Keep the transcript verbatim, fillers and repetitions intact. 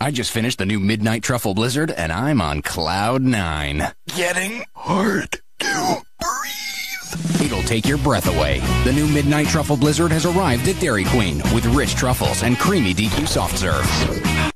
I just finished the new Midnight Truffle Blizzard, and I'm on cloud nine. Getting hard to breathe. It'll take your breath away. The new Midnight Truffle Blizzard has arrived at Dairy Queen with rich truffles and creamy D Q soft serve.